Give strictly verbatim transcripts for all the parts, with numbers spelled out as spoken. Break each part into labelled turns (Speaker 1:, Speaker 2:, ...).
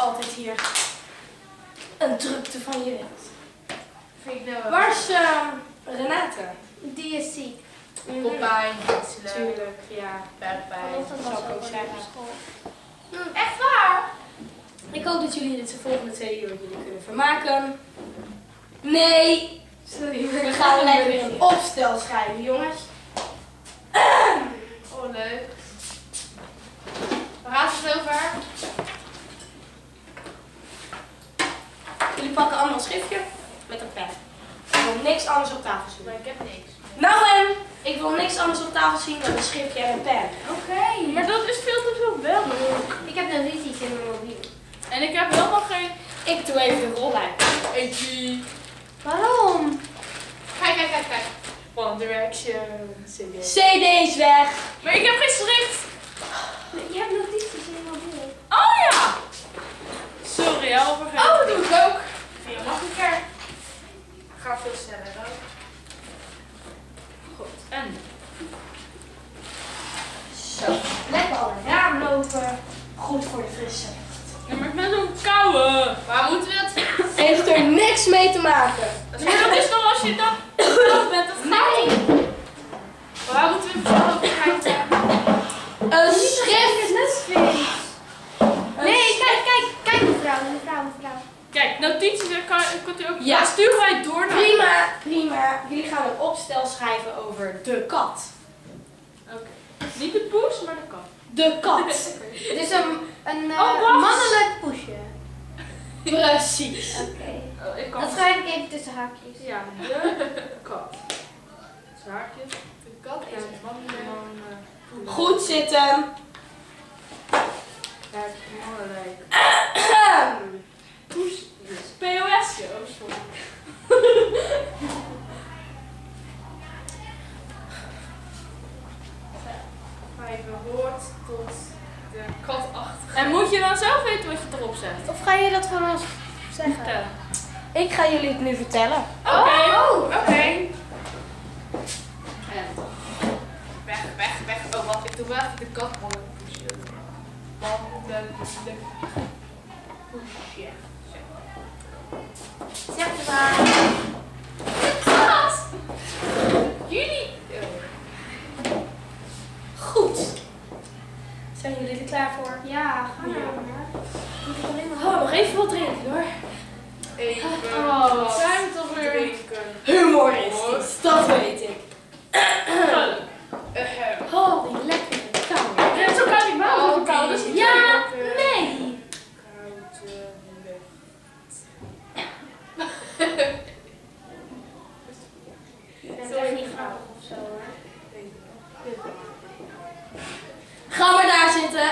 Speaker 1: altijd hier een drukte van je wilt.
Speaker 2: Vind ik nou
Speaker 1: Waar is uh, Renate?
Speaker 2: Die is ziek.
Speaker 1: Koppijn, natuurlijk, ja.
Speaker 2: Buikpijn.
Speaker 1: Dat zou ik ook zeggen.
Speaker 2: Mm, echt waar?
Speaker 1: Ik hoop dat jullie dit de volgende twee uur jullie kunnen vermaken. Nee!
Speaker 2: Sorry,
Speaker 1: We gaan lekker weer een opstel schrijven, jongens.
Speaker 2: Oh, leuk. Waar gaat het over?
Speaker 1: Jullie pakken allemaal een schriftje met een pen. Ik wil niks anders op tafel zien.
Speaker 2: Maar ik heb niks.
Speaker 1: Nou en, ik wil niks anders op tafel zien dan een schriftje en een pen.
Speaker 2: Oké. Okay.
Speaker 3: Maar dat is veel te veel werk.
Speaker 2: Ik heb notities in mijn mobiel.
Speaker 3: En ik heb helemaal geen...
Speaker 1: Ik doe even de rollijn.
Speaker 3: Eentje.
Speaker 2: Waarom? Kijk, kijk, kijk, kijk.
Speaker 3: One Direction. C D.
Speaker 1: C D is weg.
Speaker 3: Maar ik heb geen schrift.
Speaker 2: Je hebt notities in je mobiel.
Speaker 3: Oh ja. Sorry, helemaal vergeten.
Speaker 2: Oh, dat doe ik ook.
Speaker 3: Veel makkelijker. Ga veel sneller ook. Goed. En?
Speaker 1: Zo, lekker al een raam lopen. Goed voor de frisse lucht.
Speaker 3: Ja, maar ik ben zo'n koude.
Speaker 2: Waar moeten we het?
Speaker 1: Heeft er niks mee te maken.
Speaker 3: Maar dat is toch als je dan koud bent, dat gaat
Speaker 2: Nee.
Speaker 3: niet.
Speaker 2: Waar moeten we het over kijken?
Speaker 1: Een schrift.
Speaker 2: Nee, kijk, kijk, kijk mevrouw, mevrouw, mevrouw.
Speaker 3: Kijk, notities, daar kan, kan u ook...
Speaker 1: Ja.
Speaker 3: Dan sturen wij door naar...
Speaker 1: Prima, prima. Jullie gaan een opstel schrijven over de kat.
Speaker 3: Oké. Okay. Niet de poes, maar de kat.
Speaker 1: De kat.
Speaker 2: Het is een, een uh,
Speaker 3: Oh, wacht.
Speaker 2: mannelijk poesje.
Speaker 1: Precies.
Speaker 2: Oké.
Speaker 3: Oh, ik kan...
Speaker 2: Dat schrijf ik even tussen haakjes.
Speaker 3: Ja, de kat. Zwaardjes.
Speaker 2: De kat is een
Speaker 3: mannelijk.
Speaker 1: Goed zitten.
Speaker 3: Kijk, mannelijk. Poes. P O S. Oh, sorry.
Speaker 2: Vijf hoort tot de katachtige.
Speaker 3: En moet je dan zelf weten wat je erop zet?
Speaker 2: Of ga je dat voor ons zeggen?
Speaker 3: Vertellen.
Speaker 1: Ik ga jullie het nu vertellen.
Speaker 3: Oké.
Speaker 2: Oh, oké.
Speaker 3: Okay. En weg, weg, weg. Oh, wat? Ik doe wel even de kat mannelijk poesje. Mannelijk poesje.
Speaker 2: Zeg het maar.
Speaker 3: Kat! Jullie.
Speaker 1: Goed. Zijn jullie er klaar voor?
Speaker 2: Ja, ga nou. Moet ik alleen maar
Speaker 1: Oh, nog even wat drinken hoor.
Speaker 3: Even.
Speaker 2: Oh,
Speaker 3: zijn we toch weer? Drinken.
Speaker 1: Humoristisch, dat weet ik.
Speaker 3: Oh,
Speaker 1: Oh, die lekkere kou.
Speaker 3: ja, zo kan ik wel.
Speaker 2: Oh,
Speaker 3: Oh, koud is het.
Speaker 1: Ja, nee.
Speaker 3: Koude lucht.
Speaker 2: Ik ben echt niet grappig of zo hoor.
Speaker 1: Ga maar daar zitten.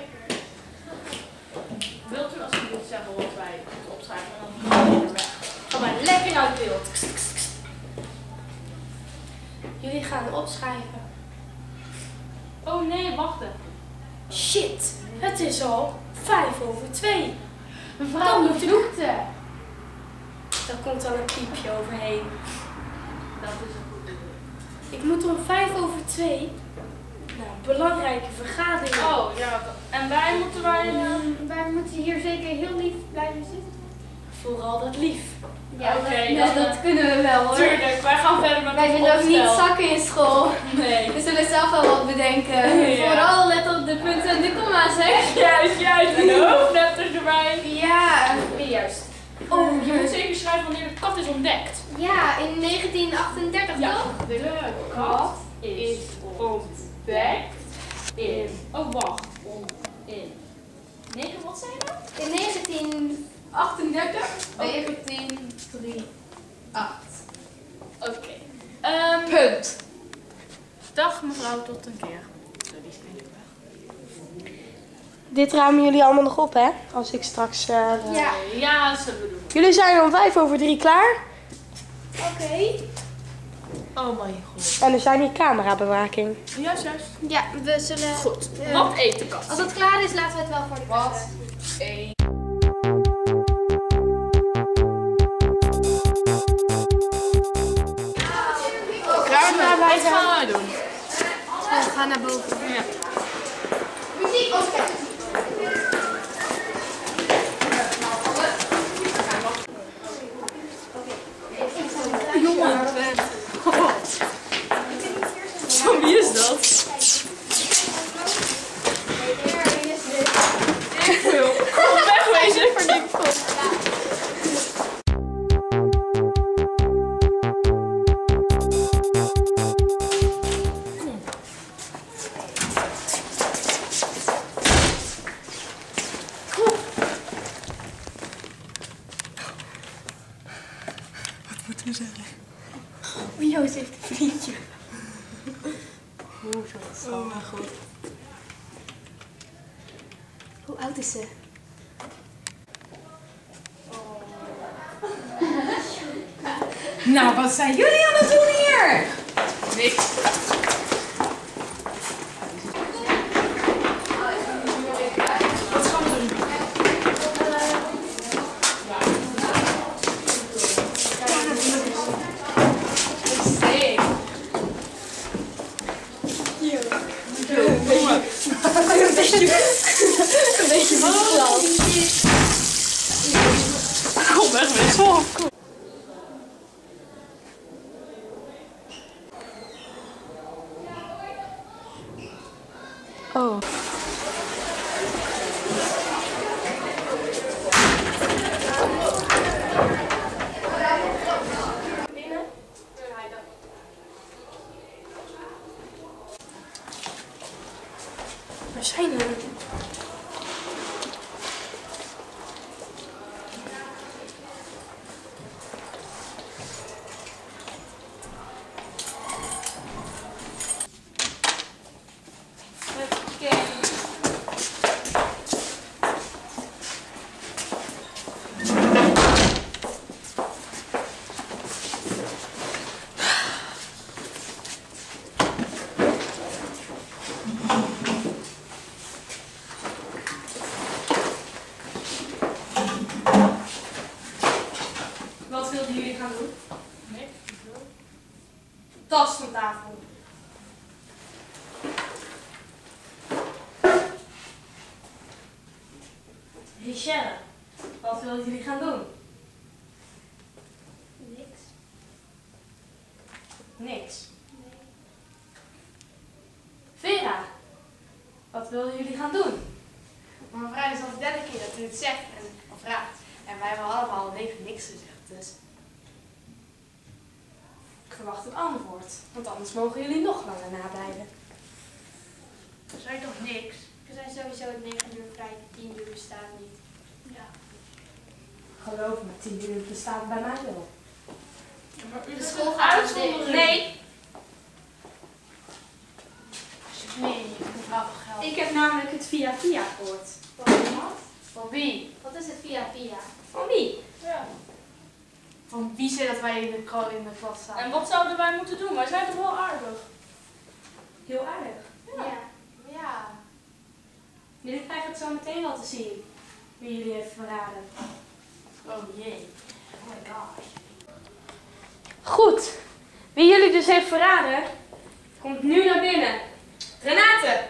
Speaker 3: Wilt u alsjeblieft zeggen wat wij moeten opschrijven? Dan gaan we weer weg.
Speaker 1: Ga maar lekker uit beeld. Jullie gaan opschrijven.
Speaker 3: Oh nee, wacht even.
Speaker 1: Shit, het is al vijf over twee.
Speaker 2: Mevrouw,
Speaker 1: moet
Speaker 2: de vloekte.
Speaker 1: Daar komt dan een piepje overheen.
Speaker 3: Dat is een goed idee.
Speaker 1: Ik moet om vijf over twee naar een belangrijke vergadering.
Speaker 3: Oh ja, dat- en wij moeten wij. Uh...
Speaker 2: Wij moeten hier zeker heel lief blijven zitten.
Speaker 1: Vooral dat lief.
Speaker 2: Ja,
Speaker 3: Oké,
Speaker 2: dat,
Speaker 3: dan,
Speaker 2: dat, dat kunnen we wel hoor.
Speaker 3: Tuurlijk, wij gaan verder met
Speaker 2: Wij
Speaker 3: het
Speaker 2: willen ook niet
Speaker 3: opstel.
Speaker 2: zakken in school.
Speaker 3: Nee.
Speaker 2: We zullen zelf wel wat bedenken.
Speaker 3: Ja.
Speaker 2: Vooral let op de punten en de komma's, hè?
Speaker 3: Juist, juist. En de hoofdletters erbij.
Speaker 2: Ja.
Speaker 1: Juist.
Speaker 3: Oh, je moet zeker schrijven wanneer de kat is ontdekt.
Speaker 2: Ja, in negentien achtendertig
Speaker 3: Ja.
Speaker 2: toch?
Speaker 3: De kat is ontdekt in. Oh, wacht. Om, in. negen, wat zei je nou?
Speaker 2: In negentien achtendertig? negentien acht.
Speaker 3: Oké. Ehm,
Speaker 1: Punt.
Speaker 3: dag mevrouw, tot een keer. Zo, die is denk ik weg.
Speaker 1: Dit ruimen jullie allemaal nog op, hè? Als ik straks... eh, de-
Speaker 2: Ja.
Speaker 3: Ja, dat zullen we doen.
Speaker 1: Jullie zijn om vijf over drie klaar.
Speaker 2: Oké.
Speaker 3: Oh mijn god.
Speaker 1: En er zijn hier camerabewaking.
Speaker 3: Juist, juist.
Speaker 2: Ja, we zullen...
Speaker 3: Goed.
Speaker 2: Eh,
Speaker 3: Wat eet de kat?
Speaker 2: Als het klaar is, laten we het wel voor de
Speaker 3: Wat?
Speaker 2: kast.
Speaker 3: Eet.
Speaker 1: Klaar
Speaker 3: Wat gaan we doen?
Speaker 2: We gaan naar boven.
Speaker 3: Ja.
Speaker 2: Muziek, als
Speaker 4: zeggen.
Speaker 2: Oh, Joost heeft een vriendje.
Speaker 4: Oeh, zo. Oh mijn god.
Speaker 2: Hoe oud is ze?
Speaker 4: Nou, wat zijn jullie aan het doen hier?
Speaker 3: Niks.
Speaker 4: Wat gaan we doen?
Speaker 3: Sick.
Speaker 2: Een beetje verklapt.
Speaker 4: Kom weg met zo. Oh.
Speaker 1: Waar zijn we? Wat wilden jullie gaan doen?
Speaker 3: Nee.
Speaker 1: Tas van tafel. Richelle, wat wilden jullie gaan doen?
Speaker 2: Niks.
Speaker 1: Niks. Vera, wat wilden jullie gaan doen?
Speaker 3: Maar mevrouw, dit is al de derde keer dat u het zegt en of vraagt. En wij hebben allemaal even niks gezegd, dus.
Speaker 1: Ik verwacht een antwoord, want anders mogen jullie nog langer nablijven.
Speaker 3: Zei toch niks?
Speaker 2: We zijn sowieso het negen uur vrij, tien uur bestaat niet.
Speaker 3: Ja.
Speaker 1: Geloof me, tien uur bestaat bij mij wel.
Speaker 3: Maar u
Speaker 2: De
Speaker 3: is
Speaker 2: school
Speaker 3: een
Speaker 2: gaat
Speaker 3: uitzondering.
Speaker 1: Nee,
Speaker 3: Nee, mevrouw van Geld.
Speaker 1: ik heb namelijk het via via gehoord.
Speaker 3: Van wie?
Speaker 2: Wat is het via via?
Speaker 1: Van wie?
Speaker 3: Ja. Van wie zei dat wij in de, kro- in de klas staan?
Speaker 1: En wat zouden wij moeten doen? Wij zijn toch wel aardig? Heel aardig.
Speaker 2: Ja.
Speaker 3: Ja.
Speaker 1: Jullie krijgen het zo meteen wel te zien. Wie jullie heeft verraden.
Speaker 3: Oh jee. Oh my gosh.
Speaker 1: Goed. Wie jullie dus heeft verraden, komt nu naar binnen. Renate!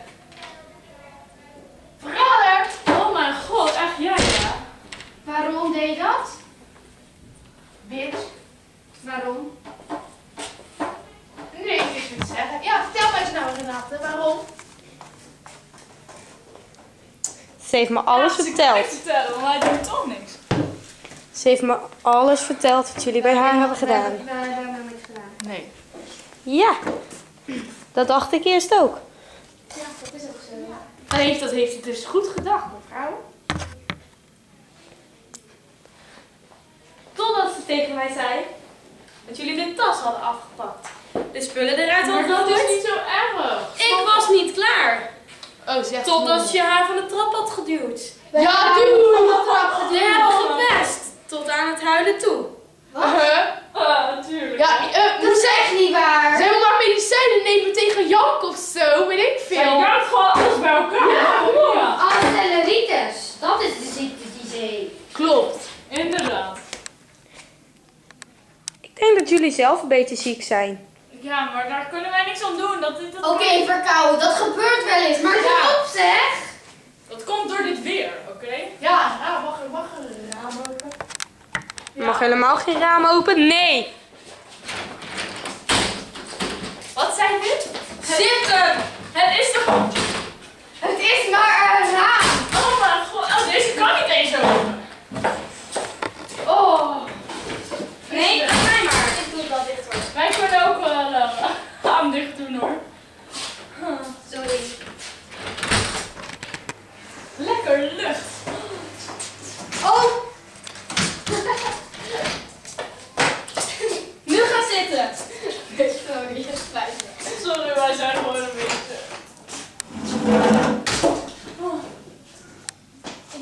Speaker 3: Verrader!
Speaker 1: Oh mijn god, echt jij ja?
Speaker 2: Waarom deed je dat?
Speaker 3: Bitch.
Speaker 2: Waarom?
Speaker 3: Nee, ik niks meer te zeggen. Ja, vertel mij eens nou, Renate, waarom?
Speaker 1: Ze heeft me alles verteld.
Speaker 4: vertellen, maar wij doen toch niks.
Speaker 1: Ze heeft me alles verteld wat jullie bij haar hebben gedaan.
Speaker 2: We hebben helemaal niks gedaan.
Speaker 3: Nee.
Speaker 1: Ja, dat dacht ik eerst ook.
Speaker 2: Ja, dat is ook zo. Ja.
Speaker 3: Hij heeft, dat heeft het dus goed gedacht, mevrouw.
Speaker 1: Totdat ze tegen mij zei dat jullie de tas hadden afgepakt. De spullen eruit
Speaker 3: Maar
Speaker 1: hadden
Speaker 3: dat is
Speaker 1: gegooid.
Speaker 3: niet zo erg.
Speaker 1: Ik was niet klaar.
Speaker 3: Oh, zeg.
Speaker 1: Totdat je haar van de trap had geduwd.
Speaker 3: Ja, doe!
Speaker 1: We hebben gepest. Tot aan het huilen toe.
Speaker 3: Huh?
Speaker 4: Ah, natuurlijk.
Speaker 3: Ja, eh,
Speaker 2: Dat is echt niet waar.
Speaker 3: zijn we maar medicijnen nemen tegen Jank of zo, weet ik
Speaker 4: Zij
Speaker 3: veel.
Speaker 4: gaat gewoon alles bij elkaar. Ja,
Speaker 2: Celeritis. Dat is de ziekte die ze heeft.
Speaker 3: Klopt.
Speaker 4: inderdaad.
Speaker 1: Ik denk dat jullie zelf een beetje ziek zijn.
Speaker 4: Ja, maar daar kunnen wij niks aan doen. Dat, dat,
Speaker 2: Oké, verkouden. Dat gebeurt wel eens. Maar
Speaker 3: Ja.
Speaker 2: kom op zeg.
Speaker 4: dat komt door dit weer, oké?
Speaker 3: Ja, nou, mag er, mag er een raam open?
Speaker 1: Je mag helemaal geen raam open. Nee.
Speaker 3: Wat zijn dit?
Speaker 4: Zitten! Het is toch...
Speaker 2: Het is maar een raam.
Speaker 4: Oh mijn god, oh, deze kan niet eens open.
Speaker 3: Oh.
Speaker 1: Nee, laat mij maar.
Speaker 2: Ik doe dat dicht hoor.
Speaker 4: Wij kunnen ook wel een uh, raam dicht doen hoor.
Speaker 2: Sorry.
Speaker 4: Lekker lucht.
Speaker 2: Oh.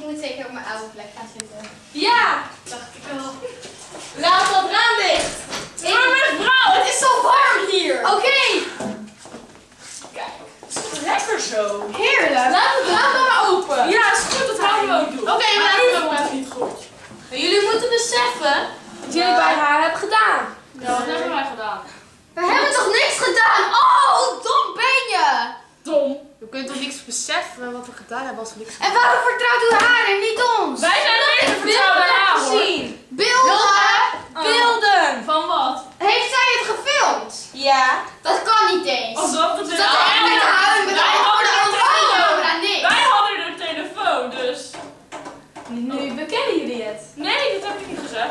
Speaker 2: moet zeker op mijn oude plek gaan zitten.
Speaker 1: Ja!
Speaker 3: Dacht ik al.
Speaker 1: Laat dat raam dicht!
Speaker 3: Maar mijn vrouw, het is zo warm hier.
Speaker 2: Oké, okay.
Speaker 3: Kijk, het is lekker zo.
Speaker 2: Heerlijk.
Speaker 1: Laat het raam dan maar open!
Speaker 3: Ja, is goed, dat gaan we ook doen.
Speaker 1: Oké,
Speaker 3: maar
Speaker 1: maar
Speaker 3: even
Speaker 1: even-
Speaker 3: gaat niet goed.
Speaker 1: Maar jullie moeten beseffen wat jullie
Speaker 3: Ja.
Speaker 1: bij haar hebben gedaan.
Speaker 3: Ja, wat hebben wij gedaan?
Speaker 2: We hebben toch niks gedaan? Oh, hoe dom ben je?
Speaker 3: Dom. We kunnen toch niks beseffen wat we gedaan hebben als we niks
Speaker 2: En waarom vertrouwt u haar en niet ons?
Speaker 3: Wij zijn er niet vertrouwd aan haar, hoor.
Speaker 1: gezien.
Speaker 2: Beelden?
Speaker 1: Beelden!
Speaker 3: Van wat?
Speaker 2: Heeft zij het gefilmd?
Speaker 1: Ja.
Speaker 2: Dat kan niet eens.
Speaker 3: Alsof het
Speaker 2: Dat echt met de huid, met de
Speaker 3: Wij
Speaker 2: ogen,
Speaker 3: hadden
Speaker 2: de
Speaker 3: een
Speaker 2: ogen,
Speaker 3: telefoon.
Speaker 2: aan niks.
Speaker 3: Wij hadden een telefoon, dus...
Speaker 1: Nu bekennen jullie het.
Speaker 3: Nee, dat heb ik niet gezegd.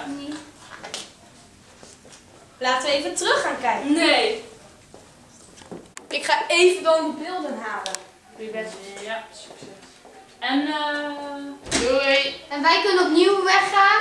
Speaker 1: Laten we even terug gaan kijken.
Speaker 3: Nee.
Speaker 1: Ik ga even dan die beelden halen.
Speaker 3: Wie bent je? Ja, succes. En eh... doei.
Speaker 2: En wij kunnen opnieuw weggaan.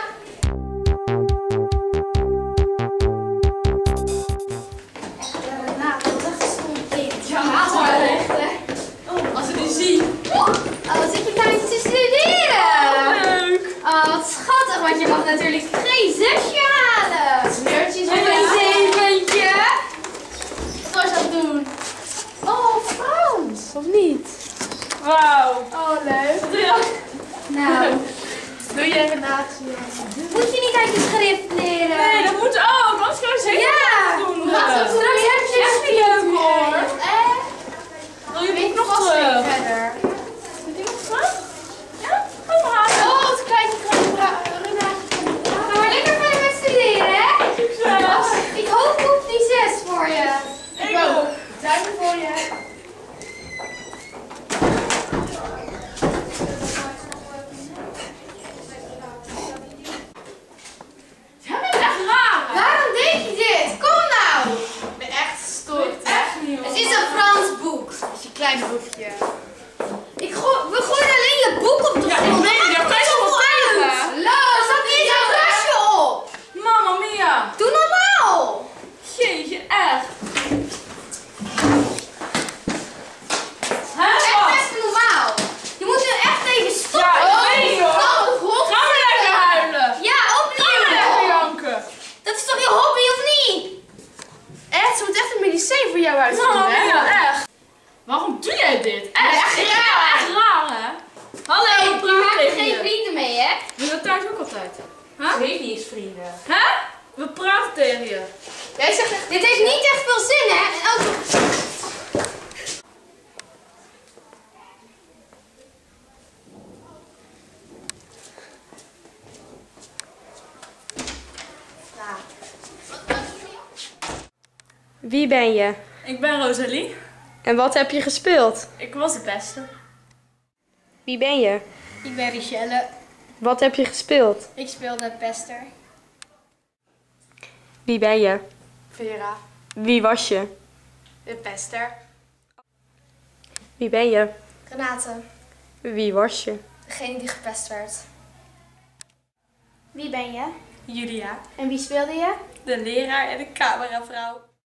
Speaker 2: Echt, uh, nou, dat is echt een stom kind.
Speaker 3: Ja,
Speaker 2: Haal
Speaker 3: maar-
Speaker 2: maar echt, hè.
Speaker 3: Als we die zien.
Speaker 2: Oh, wat zit je nou te studeren?
Speaker 3: Leuk.
Speaker 2: Oh, wat schattig, want je mag natuurlijk geen zesje halen.
Speaker 3: Smeertjes
Speaker 2: En een zeventje. Wat was je aan het doen? Oh, Frans.
Speaker 1: Of niet?
Speaker 3: Wauw.
Speaker 2: Oh, leuk.
Speaker 3: Ja.
Speaker 2: Nou,
Speaker 3: Doe jij relatie?
Speaker 2: moet je niet uit je schrift leren?
Speaker 3: Nee, dat moet ook. Anders kan je zeker
Speaker 2: Ja.
Speaker 3: doen.
Speaker 2: Wat
Speaker 3: eh.
Speaker 2: een straks heb je
Speaker 3: Echt niet leuk, hoor.
Speaker 2: Eh?
Speaker 3: Wil je
Speaker 2: Weet
Speaker 3: boek nog
Speaker 2: vast weer
Speaker 3: terug?
Speaker 2: verder.
Speaker 3: Wil je nog terug? Ja? Ga maar halen.
Speaker 2: Oh, het kleine Renate. Ga maar lekker verder met studeren, hè?
Speaker 3: Succes.
Speaker 2: Ik hoop op die zes voor je.
Speaker 3: Ik ook.
Speaker 2: Duimen voor je.
Speaker 3: Jij bent echt raar. hè?
Speaker 2: Waarom deed je dit? Kom nou.
Speaker 3: Ik ben echt gestoord. Echt niet, hoor.
Speaker 2: Het is een Frans boek.
Speaker 3: Het is een klein boekje.
Speaker 2: Ik gooi, we gooien alleen je boek op de
Speaker 3: Ja,
Speaker 2: grond.
Speaker 3: nee,
Speaker 2: Dat
Speaker 3: daar
Speaker 2: maakt
Speaker 3: kan je
Speaker 2: niet
Speaker 3: toch wel
Speaker 2: zoveel
Speaker 3: tegen?
Speaker 2: uit. Lo, zat niet eens een restje op.
Speaker 3: Mamma mia.
Speaker 2: Doe normaal.
Speaker 3: Jeetje, echt. Hè?
Speaker 2: Echt
Speaker 3: Wat?
Speaker 2: best normaal. Je moet nu echt even stoppen.
Speaker 3: Ja, ik weet niet, hoor.
Speaker 2: Ga op de grond
Speaker 3: Ga maar lekker
Speaker 2: zitten.
Speaker 3: huilen.
Speaker 2: Ja,
Speaker 3: Ga maar lekker
Speaker 2: opnieuw.
Speaker 3: janken.
Speaker 2: Dat is toch je hobby of niet?
Speaker 3: Echt, ze moet echt een medicijn voor jou uitvinden,
Speaker 2: Mamma
Speaker 3: hè?
Speaker 2: mia,
Speaker 3: echt. Waarom doe jij dit? Echt,
Speaker 2: Echt
Speaker 3: ik vind jou
Speaker 2: raar.
Speaker 3: echt raar, hè? Hallo,
Speaker 2: Hey,
Speaker 3: ik
Speaker 2: je
Speaker 3: praat
Speaker 2: maakt er
Speaker 3: tegen
Speaker 2: geen
Speaker 3: je.
Speaker 2: vrienden mee, hè?
Speaker 3: Doe dat thuis ook altijd.
Speaker 1: Ze heeft niet eens vrienden.
Speaker 3: Hè? We praten tegen je.
Speaker 2: Jij zegt echt, dit heeft niet echt veel zin, hè? En ook...
Speaker 1: Wie ben je?
Speaker 3: Ik ben Rosalie.
Speaker 1: En wat heb je gespeeld?
Speaker 3: Ik was de beste.
Speaker 1: Wie ben je?
Speaker 2: Ik ben Richelle.
Speaker 1: Wat heb je gespeeld?
Speaker 2: Ik speelde pester.
Speaker 1: Wie ben je?
Speaker 3: Vera.
Speaker 1: Wie was je?
Speaker 3: De pester.
Speaker 1: Wie ben je?
Speaker 2: Renate.
Speaker 1: Wie was je?
Speaker 2: Degene die gepest werd. Wie ben je?
Speaker 3: Julia.
Speaker 2: En wie speelde je?
Speaker 3: De leraar en de cameravrouw.